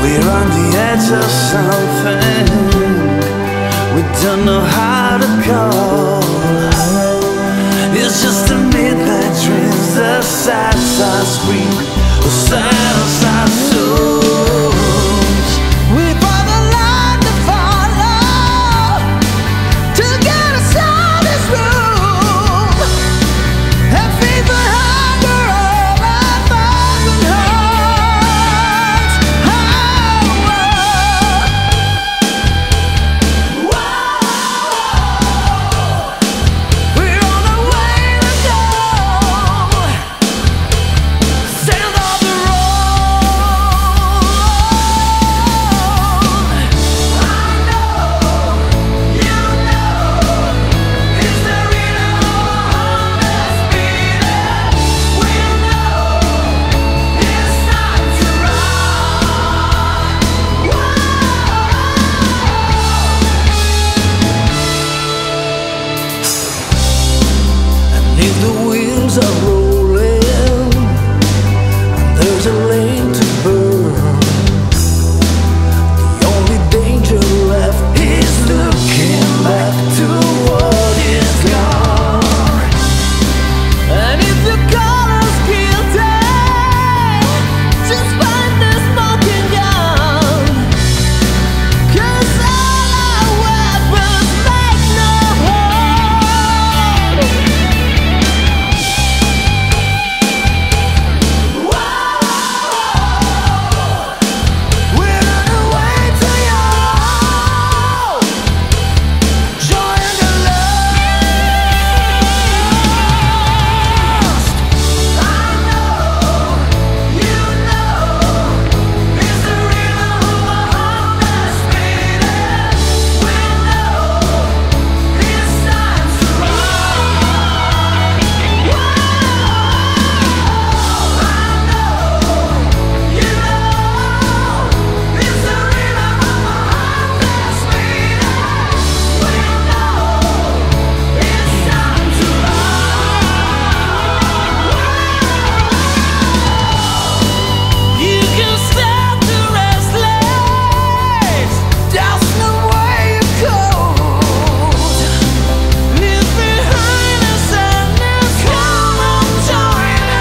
We're on the edge of something we don't know how to call. It's just a midnight dreams, the sad scream, the sad souls. We found a line to follow to get us out this room and feed the hunger of our thousand hearts. We're on the way to go. Stand on the road. I know, you know, it's the rhythm of our heart that's beating. We know it's time to run. And if the wheels are rolling and there's a lane to burn, the only danger left is looking back to what is gone. And if the color's guilty, just find the smoking gun, 'cause all our weapons make no harm. We're on the way to you. Joy and the lost. I know, you know, it's the rhythm of our heart that's beating. We know it's time to run. I know, you know, it's the rhythm of our heart that's beating. We know it's time to run. You can stop the restless, just the way it goes. Leave behind the sadness, come on, join the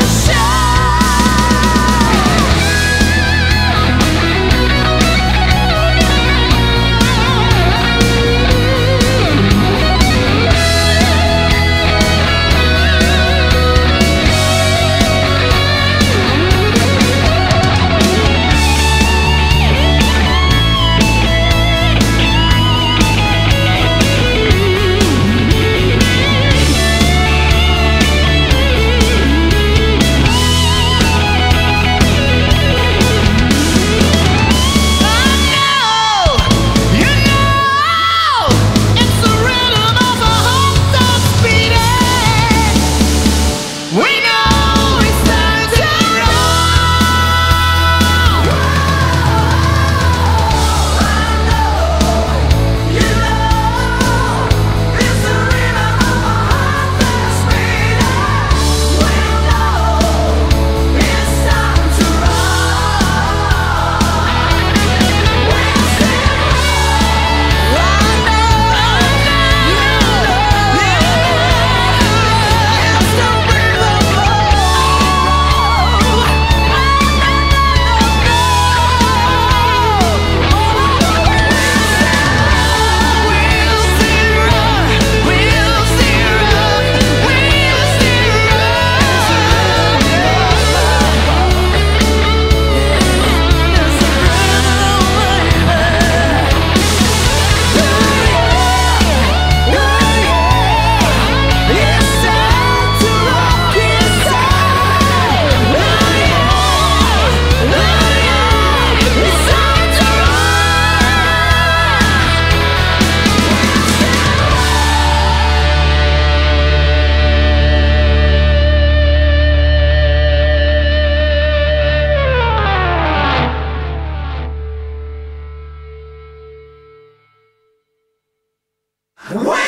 Wow!